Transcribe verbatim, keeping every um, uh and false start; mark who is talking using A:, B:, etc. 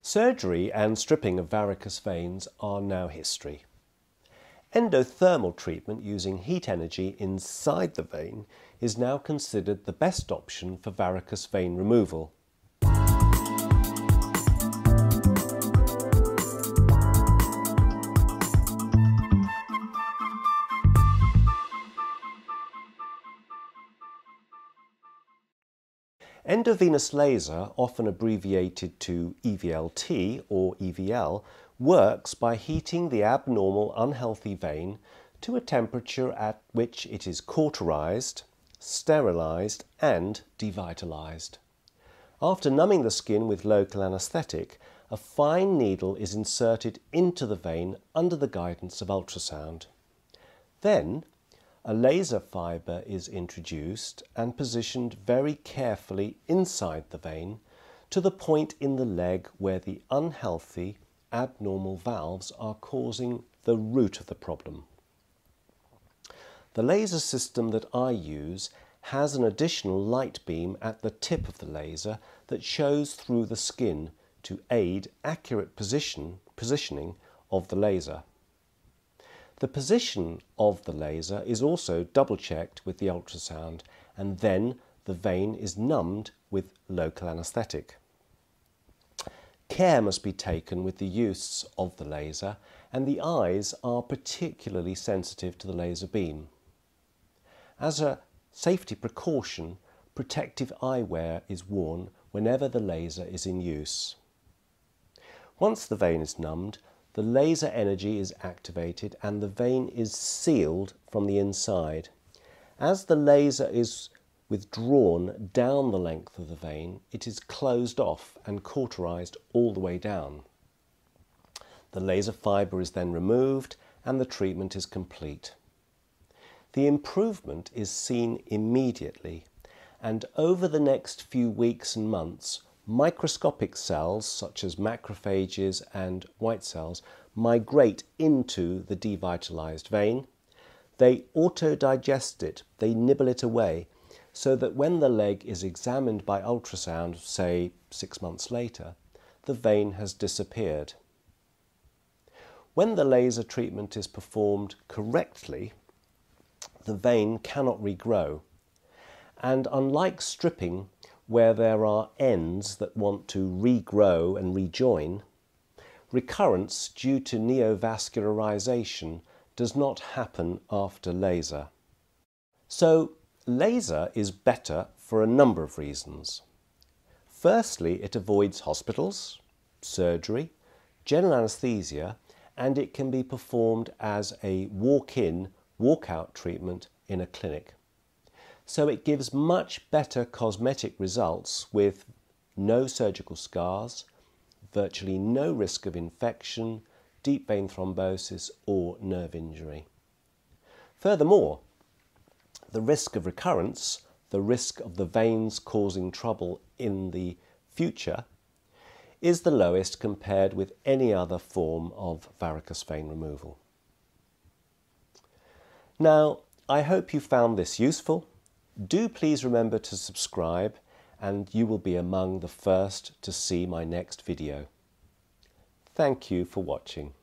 A: Surgery and stripping of varicose veins are now history. Endothermal treatment using heat energy inside the vein is now considered the best option for varicose vein removal. Endovenous laser, often abbreviated to E V L T or E V L, works by heating the abnormal unhealthy vein to a temperature at which it is cauterised, sterilised and devitalised. After numbing the skin with local anaesthetic, a fine needle is inserted into the vein under the guidance of ultrasound. Then, a laser fibre is introduced and positioned very carefully inside the vein to the point in the leg where the unhealthy, abnormal valves are causing the root of the problem. The laser system that I use has an additional light beam at the tip of the laser that shows through the skin to aid accurate position, positioning of the laser. The position of the laser is also double-checked with the ultrasound, and then the vein is numbed with local anaesthetic. Care must be taken with the use of the laser, and the eyes are particularly sensitive to the laser beam. As a safety precaution, protective eyewear is worn whenever the laser is in use. Once the vein is numbed, the laser energy is activated and the vein is sealed from the inside. As the laser is withdrawn down the length of the vein, it is closed off and cauterised all the way down. The laser fibre is then removed and the treatment is complete. The improvement is seen immediately, and over the next few weeks and months, microscopic cells such as macrophages and white cells migrate into the devitalised vein. They auto-digest it, they nibble it away, so that when the leg is examined by ultrasound, say six months later, the vein has disappeared. When the laser treatment is performed correctly, the vein cannot regrow, and unlike stripping, where there are ends that want to regrow and rejoin, recurrence due to neovascularisation does not happen after laser. So, laser is better for a number of reasons. Firstly, it avoids hospitals, surgery, general anaesthesia, and it can be performed as a walk-in, walk-out treatment in a clinic. So it gives much better cosmetic results with no surgical scars, virtually no risk of infection, deep vein thrombosis or nerve injury. Furthermore, the risk of recurrence, the risk of the veins causing trouble in the future, is the lowest compared with any other form of varicose vein removal. Now, I hope you found this useful. Do please remember to subscribe and you will be among the first to see my next video. Thank you for watching.